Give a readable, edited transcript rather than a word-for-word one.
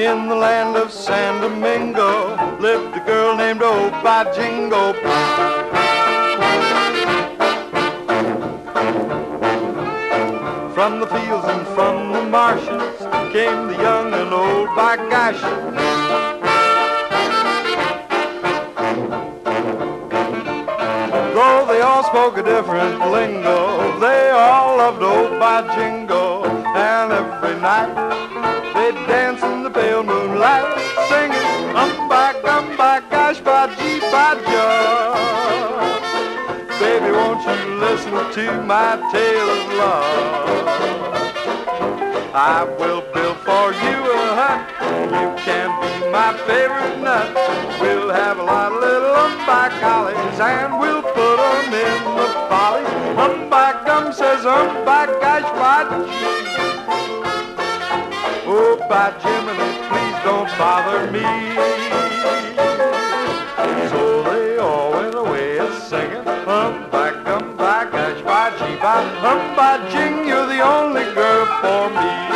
In the land of San Domingo lived a girl named Oh by Jingo. From the fields and from the marshes came the young and old by gosh. Though they all spoke a different lingo, they all loved old by Jingo. And every night they'd dance in the pale moonlight, singing by gosh, by gee, by ja. Baby, won't you listen to my tale of love? I will build for you a hut. You can be my favorite nut. We'll have a lot of little by collies, and we'll put them in the follies. By gum says by gosh, by gee. Oh, by Jiminy, please don't bother me. So they all went away a-singing by gum, by gosh, by gee, by Jing, you're the only girl for me.